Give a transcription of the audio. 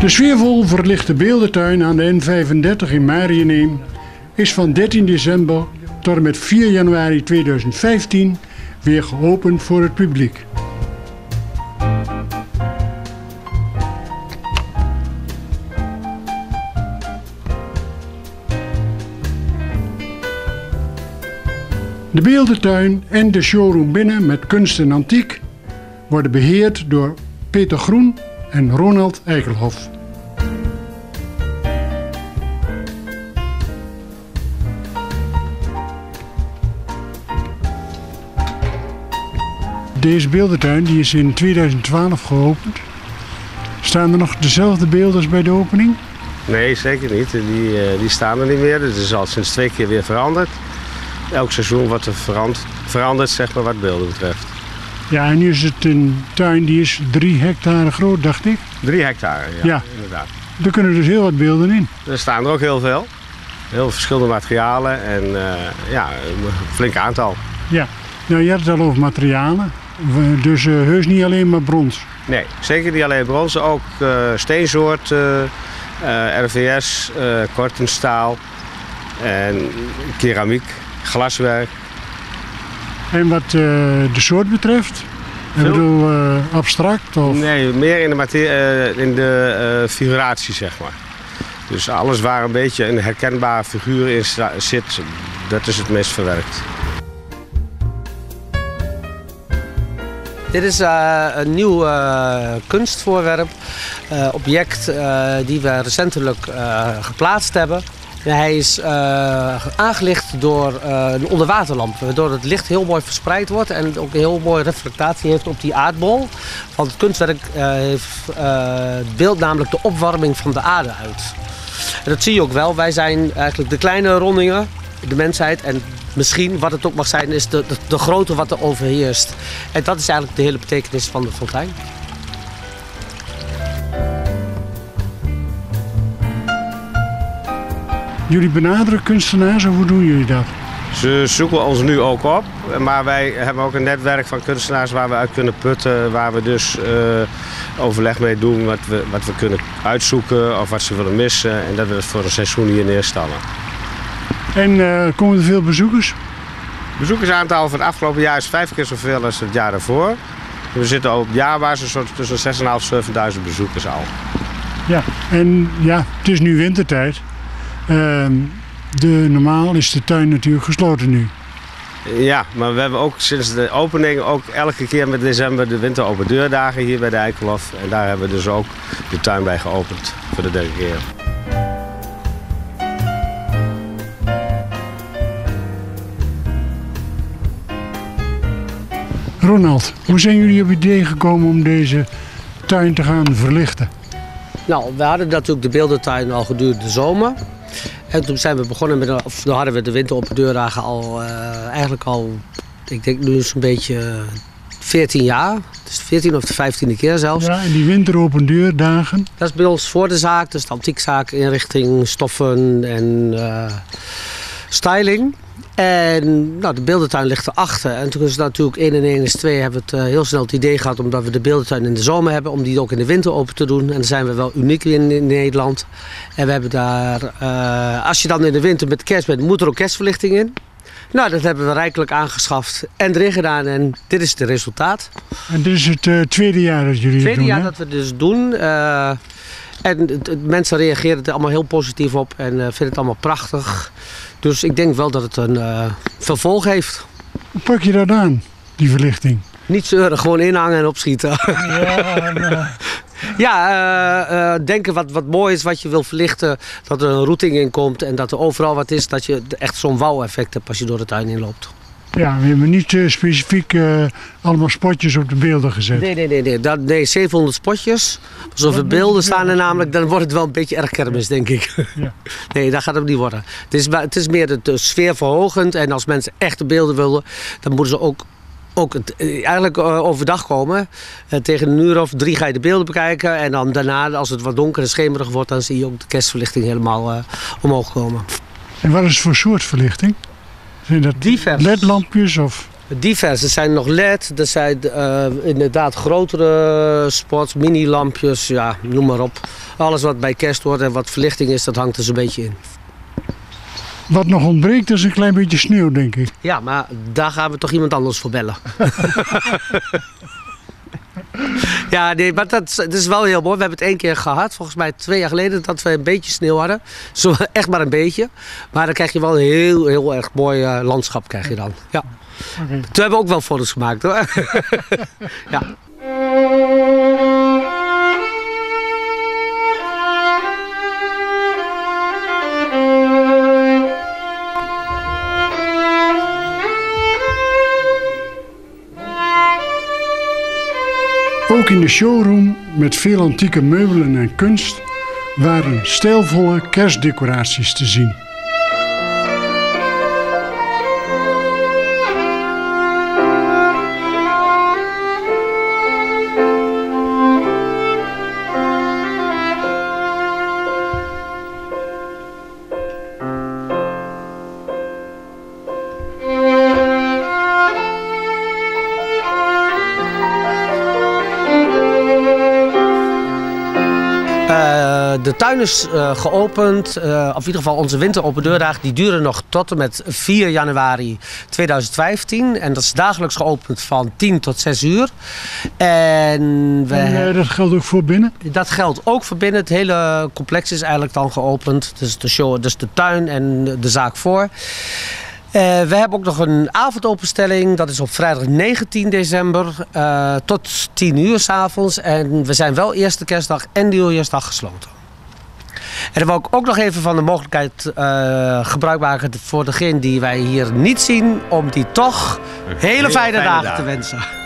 De sfeervol verlichte beeldentuin aan de N35 in Mariënheem is van 13 december tot en met 4 januari 2015 weer geopend voor het publiek. De beeldentuin en de showroom binnen met kunst en antiek worden beheerd door Peter Groen en Ronald Eikelhof. Deze beeldentuin die is in 2012 geopend. Staan er nog dezelfde beelden als bij de opening? Nee, zeker niet. Die staan er niet meer. Het is al sinds 2 keer weer veranderd. Elk seizoen wordt er veranderd, zeg maar, wat beelden betreft. Ja, en nu is het een tuin die is 3 hectare groot, dacht ik. 3 hectare, ja, inderdaad. Er kunnen dus heel wat beelden in. Er staan er ook heel veel. Heel verschillende materialen en ja, een flink aantal. Ja, nou, je had het al over materialen. Dus heus niet alleen maar brons. Nee, zeker niet alleen brons. Ook steensoort, RVS, kortenstaal en keramiek, glaswerk. En wat de soort betreft? Ik bedoel, abstract? Of? Nee, meer in de figuratie, zeg maar. Dus alles waar een beetje een herkenbare figuur in zit, dat is het meest verwerkt. Dit is een nieuw kunstvoorwerp, object die we recentelijk geplaatst hebben. Hij is aangelicht door een onderwaterlamp, waardoor het licht heel mooi verspreid wordt en ook een heel mooie reflectatie heeft op die aardbol. Want het kunstwerk beeldt namelijk de opwarming van de aarde uit. En dat zie je ook wel. Wij zijn eigenlijk de kleine rondingen, de mensheid, en misschien wat het ook mag zijn is de grootte wat er overheerst. En dat is eigenlijk de hele betekenis van de fontein. Jullie benaderen kunstenaars of hoe doen jullie dat? Ze zoeken ons nu ook op, maar wij hebben ook een netwerk van kunstenaars waar we uit kunnen putten. Waar we dus overleg mee doen wat we kunnen uitzoeken of wat ze willen missen. En dat we het voor een seizoen hier neerstellen. En komen er veel bezoekers? Het bezoekersaantal van het afgelopen jaar is 5 keer zoveel als het jaar daarvoor. We zitten op jaarbasis tussen 6.500 en 7.000 bezoekers al. Ja, en ja, het is nu wintertijd. Normaal is de tuin natuurlijk gesloten nu. Ja, maar we hebben ook sinds de opening ook elke keer met december de winteropen deurdagen hier bij de Eikelhof. En daar hebben we dus ook de tuin bij geopend voor de 3e keer. Ronald, hoe zijn jullie op het idee gekomen om deze tuin te gaan verlichten? Nou, we hadden natuurlijk de beeldentuin al gedurende de zomer. En toen zijn we begonnen dan hadden we de winteropen deurdagen eigenlijk al, ik denk nu is een beetje 14 jaar. Dus de 14e of de 15e keer zelfs. Ja, en die winteropen deurdagen? Dat is bij ons voor de zaak, dus de antiekzaak, inrichting, stoffen en styling. En nou, de beeldentuin ligt erachter. En toen is het natuurlijk 1 en 1 is 2 hebben we het heel snel het idee gehad, omdat we de beeldentuin in de zomer hebben, om die ook in de winter open te doen. En daar zijn we wel uniek in Nederland. En we hebben daar, als je dan in de winter met kerst bent, moet er ook kerstverlichting in. Nou, dat hebben we rijkelijk aangeschaft en erin gedaan en dit is het resultaat. En dit is het 2e jaar dat jullie het doen, jaar dat we het dus doen. En mensen reageren er allemaal heel positief op en vinden het allemaal prachtig. Dus ik denk wel dat het een vervolg heeft. Hoe pak je dat aan, die verlichting? Niet zeuren, gewoon inhangen en opschieten. Ja, denken wat mooi is, wat je wil verlichten. Dat er een routing in komt en dat er overal wat is. Dat je echt zo'n wauw-effect hebt als je door de tuin inloopt. Ja, we hebben niet specifiek allemaal spotjes op de beelden gezet. Nee, 700 spotjes. Zoveel beelden staan er namelijk, dan wordt het wel een beetje erg kermis, denk ik. Ja. Nee, dat gaat het niet worden. Het is meer de sfeer verhogend. En als mensen echte beelden willen, dan moeten ze ook eigenlijk overdag komen. Tegen 1 uur of 3 ga je de beelden bekijken. En dan daarna, als het wat donker en schemerig wordt, dan zie je ook de kerstverlichting helemaal omhoog komen. En wat is het voor soort verlichting? Zijn dat divers. LED-lampjes of? Divers. Er zijn nog LED, er zijn inderdaad grotere spots, mini-lampjes, ja, noem maar op. Alles wat bij kerst hoort en wat verlichting is, dat hangt er zo'n beetje in. Wat nog ontbreekt is een klein beetje sneeuw, denk ik. Ja, maar daar gaan we toch iemand anders voor bellen. Ja, nee, maar dat is wel heel mooi. We hebben het 1 keer gehad, volgens mij 2 jaar geleden, dat we een beetje sneeuw hadden. Zo, echt maar een beetje. Maar dan krijg je wel een heel erg mooi landschap krijg je dan. Ja. Okay. Toen hebben we ook wel foto's gemaakt hoor. Ja. Ook in de showroom met veel antieke meubelen en kunst waren stijlvolle kerstdecoraties te zien. De tuin is geopend, of in ieder geval onze winteropendeurdagen, die duren nog tot en met 4 januari 2015. En dat is dagelijks geopend van 10 tot 6 uur. En dat geldt ook voor binnen? Dat geldt ook voor binnen. Het hele complex is eigenlijk dan geopend. Dus de show, dus de tuin en de zaak voor. We hebben ook nog een avondopenstelling. Dat is op vrijdag 19 december tot 10 uur 's avonds. En we zijn wel eerste kerstdag en nieuwjaarsdag gesloten. En dan wil ik ook nog even van de mogelijkheid gebruik maken voor degene die wij hier niet zien, om die toch hele fijne dagen te wensen.